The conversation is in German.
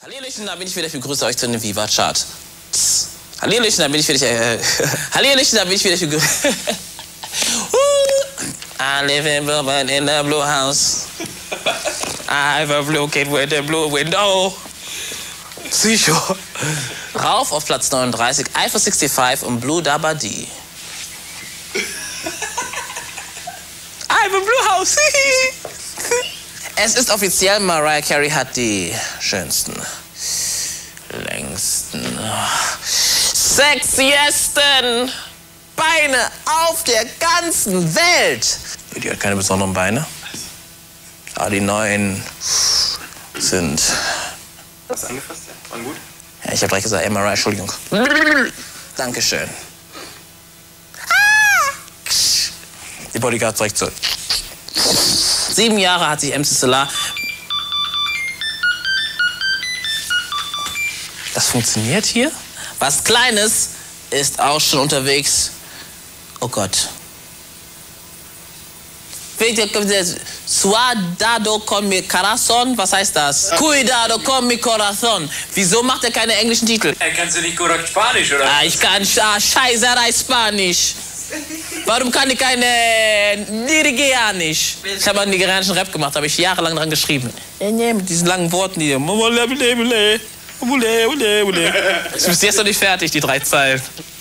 Hallöchen, da bin ich wieder. Ich begrüße euch zu einem Viva Chart. Hallöchen, da bin ich wieder. Hallöchen, da bin ich wieder. I live in Brooklyn in the blue house. I have a blue kid with a blue window. Psycho. Rauf auf Platz 39, Eiffel 65 und Blue Dabba Dee. I have a blue house. Es ist offiziell, Mariah Carey hat die schönsten, längsten, sexiesten Beine auf der ganzen Welt. Die hat keine besonderen Beine. Aber die neuen sind... Hast du angefasst? Ja. Waren gut? Ja, ich habe direkt gesagt, Mariah, Entschuldigung. Dankeschön. Die Bodyguard direkt zurück. 7 Jahre hat sich MC Solar. Das funktioniert hier? Was Kleines ist auch schon unterwegs. Oh Gott. Cuidado con mi corazón. Was heißt das? Cuidado con mi corazón. Wieso macht er keine englischen Titel? Kannst du nicht korrekt Spanisch, oder? Ich kann Scheißerei Spanisch. Warum kann ich keine Nigerianisch? Ich habe einen nigerianischen Rap gemacht, habe ich jahrelang dran geschrieben. Mit diesen langen Worten, die... Ich bin jetzt noch nicht fertig, die 3 Zeilen.